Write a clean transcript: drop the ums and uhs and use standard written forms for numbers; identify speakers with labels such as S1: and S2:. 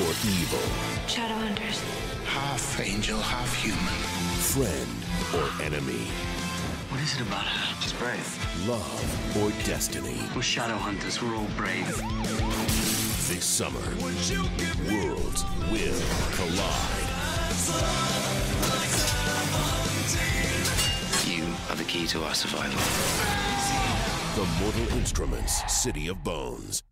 S1: or evil?
S2: Shadowhunters.
S3: Half angel, half human.
S1: Friend or enemy?
S4: What is it about her? She's brave.
S1: Love or destiny?
S4: We're Shadowhunters. We're all brave.
S1: This summer, worlds will collide.
S4: You are the key to our survival.
S1: The Mortal Instruments City of Bones.